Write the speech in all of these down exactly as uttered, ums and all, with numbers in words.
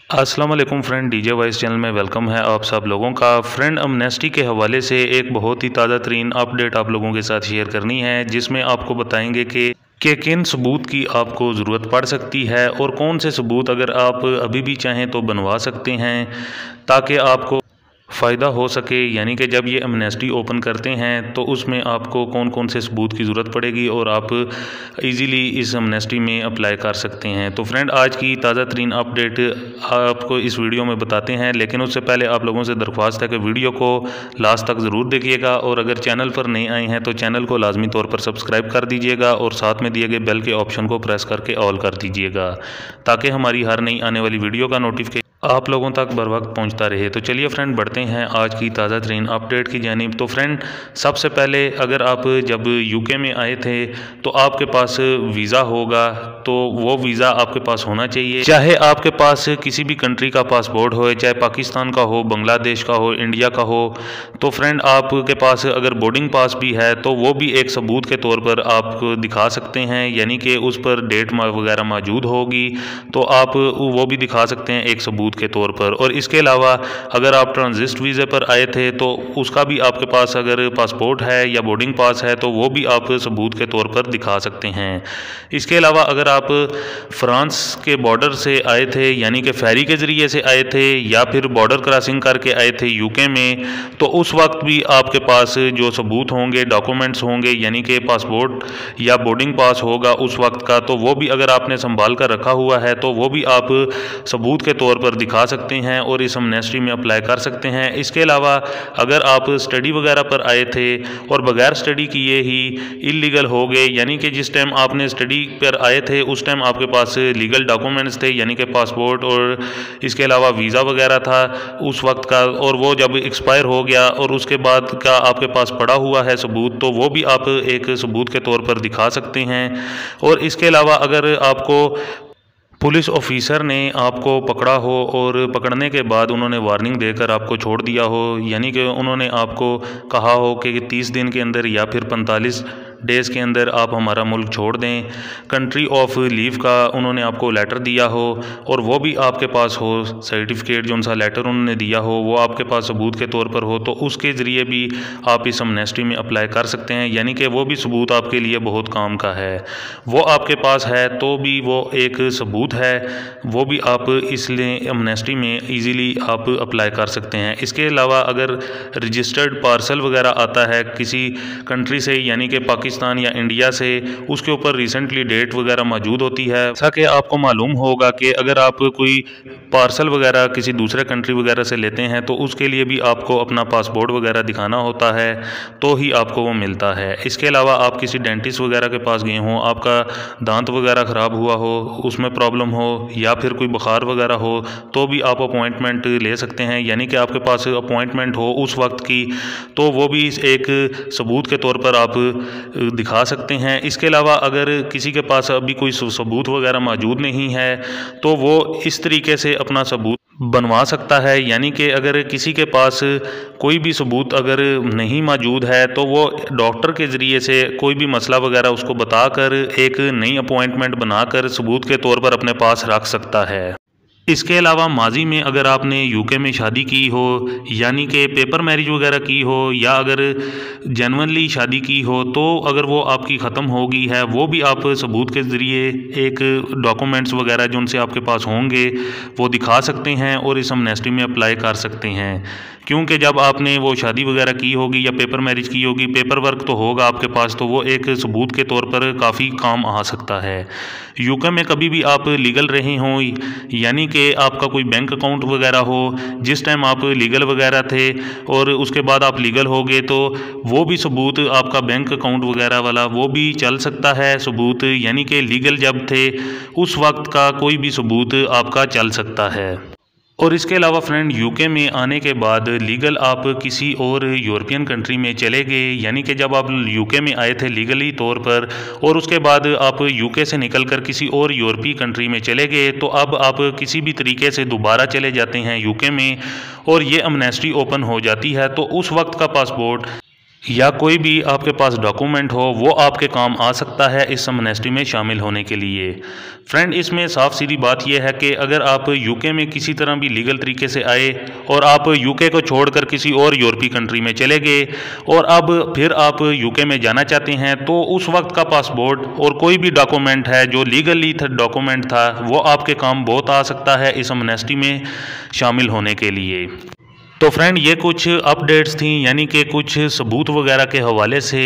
अस्सलाम वालेकुम friend, DJ vice channel में वेलकम है आप सब लोगों का। फ्रेंड, अमनेस्टी के हवाले से एक बहुत ही ताज़ा तरीन अपडेट आप लोगों के साथ शेयर करनी है, जिसमें आपको बताएंगे कि कि किन सबूत की आपको ज़रूरत पड़ सकती है और कौन से सबूत अगर आप अभी भी चाहें तो बनवा सकते हैं ताकि आपको फ़ायदा हो सके। यानी कि जब ये अमनेस्टी ओपन करते हैं तो उसमें आपको कौन कौन से सबूत की ज़रूरत पड़ेगी और आप इजीली इस अमनेस्टी में अप्लाई कर सकते हैं। तो फ्रेंड, आज की ताज़ा तरीन अपडेट आपको इस वीडियो में बताते हैं, लेकिन उससे पहले आप लोगों से दरख्वास्त है कि वीडियो को लास्ट तक ज़रूर देखिएगा और अगर चैनल पर नए आए हैं तो चैनल को लाजमी तौर पर सब्सक्राइब कर दीजिएगा और साथ में दिए गए बेल के ऑप्शन को प्रेस करके ऑल कर दीजिएगा ताकि हमारी हर नई आने वाली वीडियो का नोटिफिकेशन आप लोगों तक बर वक्त पहुँचता रहे। तो चलिए फ्रेंड, बढ़ते हैं आज की ताज़ा तरीन अपडेट की जानिब। तो फ्रेंड, सबसे पहले अगर आप जब यूके में आए थे तो आपके पास वीज़ा होगा, तो वो वीज़ा आपके पास होना चाहिए। चाहे आपके पास किसी भी कंट्री का पासपोर्ट हो, चाहे पाकिस्तान का हो, बांग्लादेश का हो, इंडिया का हो। तो फ्रेंड, आपके पास अगर बोर्डिंग पास भी है तो वो भी एक सबूत के तौर पर आप दिखा सकते हैं, यानी कि उस पर डेट वगैरह मौजूद होगी तो आप वो भी दिखा सकते हैं एक सबूत के तौर पर। और इसके अलावा अगर आप ट्रांजिट वीज़े पर आए थे तो उसका भी आपके पास अगर पासपोर्ट है या बोर्डिंग पास है तो वो भी आप सबूत के तौर पर दिखा सकते हैं। इसके अलावा अगर आप फ्रांस के बॉर्डर से आए थे, यानी कि फेरी के ज़रिए से आए थे या फिर बॉर्डर क्रॉसिंग करके आए थे यूके में, तो उस वक्त भी आपके पास जो सबूत होंगे, डॉक्यूमेंट्स होंगे, यानी कि पासपोर्ट या बोर्डिंग पास होगा उस वक्त का, तो वो भी अगर आपने संभाल कर रखा हुआ है तो वो भी आप सबूत के तौर पर दिखा सकते हैं और इस अमनेस्टी में अप्लाई कर सकते हैं। इसके अलावा अगर आप स्टडी वगैरह पर आए थे और बगैर स्टडी किए ही इलीगल हो गए, यानी कि जिस टाइम आपने स्टडी पर आए थे उस टाइम आपके पास लीगल डॉक्यूमेंट्स थे, यानी कि पासपोर्ट और इसके अलावा वीज़ा वगैरह था उस वक्त का, और वो जब एक्सपायर हो गया और उसके बाद का आपके पास पड़ा हुआ है सबूत, तो वो भी आप एक सबूत के तौर पर दिखा सकते हैं। और इसके अलावा अगर आपको पुलिस ऑफिसर ने आपको पकड़ा हो और पकड़ने के बाद उन्होंने वार्निंग देकर आपको छोड़ दिया हो, यानी कि उन्होंने आपको कहा हो कि तीस दिन के अंदर या फिर पैंतालीस डेज़ के अंदर आप हमारा मुल्क छोड़ दें, कंट्री ऑफ लीव का उन्होंने आपको लेटर दिया हो और वो भी आपके पास हो, सर्टिफिकेट जो सा लेटर उन्होंने दिया हो वो आपके पास सबूत के तौर पर हो, तो उसके ज़रिए भी आप इस अमनेस्टी में अप्लाई कर सकते हैं। यानी कि वो भी सबूत आपके लिए बहुत काम का है, वो आपके पास है तो भी वो एक सबूत है, वो भी आप इसलिए अमनेस्टी में ईज़िली आप अप्लाई कर सकते हैं। इसके अलावा अगर रजिस्टर्ड पार्सल वगैरह आता है किसी कंट्री से, यानी कि पाकिस्तान या इंडिया से, उसके ऊपर रिसेंटली डेट वगैरह मौजूद होती है। जैसा कि आपको मालूम होगा कि अगर आप कोई पार्सल वगैरह किसी दूसरे कंट्री वगैरह से लेते हैं तो उसके लिए भी आपको अपना पासपोर्ट वगैरह दिखाना होता है तो ही आपको वो मिलता है। इसके अलावा आप किसी डेंटिस्ट वगैरह के पास गए हों, आपका दांत वगैरह ख़राब हुआ हो, उसमें प्रॉब्लम हो या फिर कोई बुखार वगैरह हो, तो भी आप अपॉइंटमेंट ले सकते हैं, यानी कि आपके पास अपॉइंटमेंट हो उस वक्त की, तो वो भी एक सबूत के तौर पर आप दिखा सकते हैं। इसके अलावा अगर किसी के पास अभी कोई सबूत वगैरह मौजूद नहीं है तो वो इस तरीके से अपना सबूत बनवा सकता है, यानी कि अगर किसी के पास कोई भी सबूत अगर नहीं मौजूद है तो वो डॉक्टर के ज़रिए से कोई भी मसला वगैरह उसको बताकर एक नई अपॉइंटमेंट बनाकर सबूत के तौर पर अपने पास रख सकता है। इसके अलावा माजी में अगर आपने यूके में शादी की हो, यानी कि पेपर मैरिज वगैरह की हो, या अगर जेन्युइनली शादी की हो, तो अगर वो आपकी ख़त्म हो गई है वो भी आप सबूत के ज़रिए एक डॉक्यूमेंट्स वगैरह जो उनसे आपके पास होंगे वो दिखा सकते हैं और इस अमनेस्टी में अप्लाई कर सकते हैं। क्योंकि जब आपने वो शादी वगैरह की होगी या पेपर मैरिज की होगी, पेपर वर्क तो होगा आपके पास, तो वो एक सबूत के तौर पर काफ़ी काम आ सकता है। यूके में कभी भी आप लीगल रहे हों, यानी कि आपका कोई बैंक अकाउंट वगैरह हो, जिस टाइम आप लीगल वगैरह थे और उसके बाद आप लीगल हो गए, तो वो भी सबूत आपका बैंक अकाउंट वगैरह वाला वो भी चल सकता है सबूत, यानी कि लीगल जब थे उस वक्त का कोई भी सबूत आपका चल सकता है। और इसके अलावा फ्रेंड, यूके में आने के बाद लीगल आप किसी और यूरोपियन कंट्री में चले गए, यानी कि जब आप यूके में आए थे लीगली तौर पर और उसके बाद आप यूके से निकलकर किसी और यूरोपीय कंट्री में चले गए, तो अब आप किसी भी तरीके से दोबारा चले जाते हैं यूके में और ये अमनेस्टी ओपन हो जाती है, तो उस वक्त का पासपोर्ट या कोई भी आपके पास डॉक्यूमेंट हो वो आपके काम आ सकता है इस एमनेस्टी में शामिल होने के लिए। फ्रेंड, इसमें साफ सीधी बात यह है कि अगर आप यूके में किसी तरह भी लीगल तरीके से आए और आप यूके को छोड़कर किसी और यूरोपीय कंट्री में चले गए और अब फिर आप यूके में जाना चाहते हैं, तो उस वक्त का पासपोर्ट और कोई भी डॉक्यूमेंट है जो लीगली डॉक्यूमेंट था वो आपके काम बहुत आ सकता है इस एमनेस्टी में शामिल होने के लिए। तो फ्रेंड, ये कुछ अपडेट्स थी, यानी कि कुछ सबूत वगैरह के हवाले से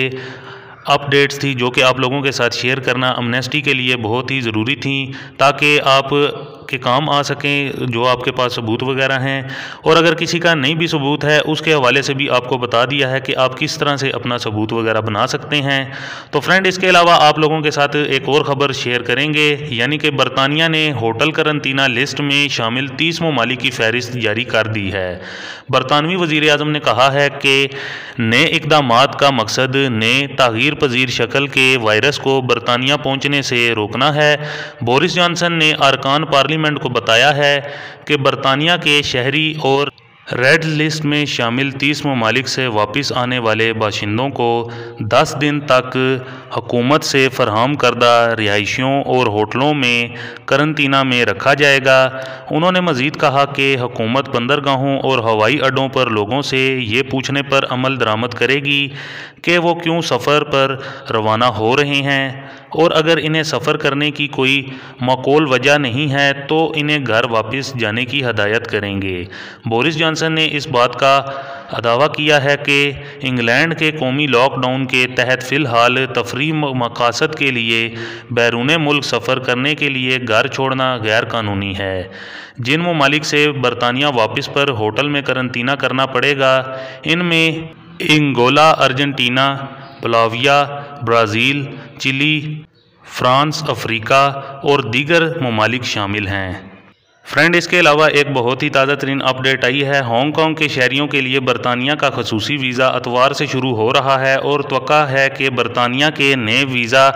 अपडेट्स थी जो कि आप लोगों के साथ शेयर करना एमनेस्टी के लिए बहुत ही ज़रूरी थी, ताकि आप के काम आ सकें जो आपके पास सबूत वगैरह हैं। और अगर किसी का नहीं भी सबूत है उसके हवाले से भी आपको बता दिया है कि आप किस तरह से अपना सबूत वगैरह बना सकते हैं। तो फ्रेंड, इसके अलावा आप लोगों के साथ एक और ख़बर शेयर करेंगे, यानी कि बरतानिया ने होटल करंतना लिस्ट में शामिल तीस ममालिक की फहरिस्त जारी कर दी है। बरतानवी वज़ीर आज़म ने कहा है कि नए इक़दामात का मकसद नए तग़यीर पज़ीर शक्ल के वायरस को बरतानिया पहुँचने से रोकना है। बोरिस जॉनसन ने अरकान पार्लियामेंट को बताया है कि बरतानिया के शहरी और रेड लिस्ट में शामिल तीस ममालिक से वापस आने वाले बाशिंदों को दस दिन तक हुकूमत से फराहम करदा रिहाइशियों और होटलों में करंतना में रखा जाएगा। उन्होंने मज़ीद कहा कि हुकूमत बंदरगाहों और हवाई अड्डों पर लोगों से ये पूछने पर अमल दरामद करेगी कि वो क्यों सफ़र पर रवाना हो रहे हैं, और अगर इन्हें सफ़र करने की कोई माकूल वजह नहीं है तो इन्हें घर वापस जाने की हदायत करेंगे। बोरिस जॉनसन ने इस बात का दावा किया है कि इंग्लैंड के कौमी लॉकडाउन के तहत फ़िलहाल तफरी मकासद के लिए बैरून मुल्क सफ़र करने के लिए घर छोड़ना गैर कानूनी है। जिन ममालिक से बरतानिया वापस पर होटल में करंतना करना पड़ेगा, इनमें Angola, Argentina, Bolivia, Brazil, Chile, France, Africa और दीगर ममालिक शामिल हैं। फ्रेंड, इसके अलावा एक बहुत ही ताज़ा तरीन अपडेट आई है। हांगकांग के शहरियों के लिए बरतानिया का खसूसी वीज़ा अतवार से शुरू हो रहा है और तवक्का है कि बरतानिया के नए वीज़ा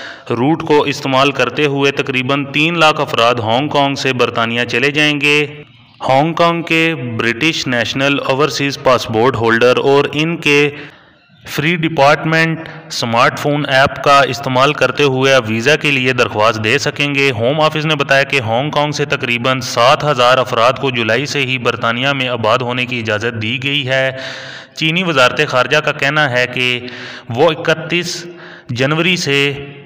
रूट को इस्तेमाल करते हुए तकरीबन तीन लाख अफराद हांगकांग से बरतानिया चले जाएंगे। हांगकांग के British national overseas passport holder और इनके फ्री डिपार्टमेंट स्मार्टफोन ऐप का इस्तेमाल करते हुए वीज़ा के लिए दरख्वास्त दे सकेंगे। होम ऑफिस ने बताया कि हांगकांग से तकरीबन सात हज़ार अफराद को जुलाई से ही बरतानिया में आबाद होने की इजाज़त दी गई है। चीनी वजारत ख़ारजा का कहना है कि वो इकतीस जनवरी से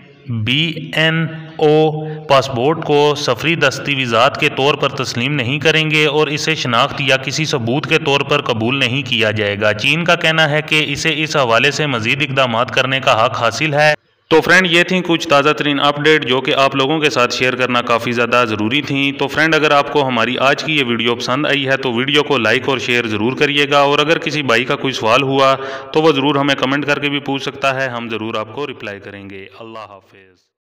बी एन ओ पासपोर्ट को सफरी दस्तावेज़ात के तौर पर तस्लीम नहीं करेंगे और इसे शनाख्त या किसी सबूत के तौर पर कबूल नहीं किया जाएगा। चीन का कहना है कि इसे इस हवाले से मज़ीद इक़दाम करने का हक़ हासिल है। तो फ्रेंड, ये थी कुछ ताज़ा तरीन अपडेट जो कि आप लोगों के साथ शेयर करना काफ़ी ज़्यादा ज़रूरी थी। तो फ्रेंड, अगर आपको हमारी आज की ये वीडियो पसंद आई है तो वीडियो को लाइक और शेयर ज़रूर करिएगा, और अगर किसी भाई का कोई सवाल हुआ तो वह ज़रूर हमें कमेंट करके भी पूछ सकता है, हम ज़रूर आपको रिप्लाई करेंगे। अल्लाह हाफ़िज़।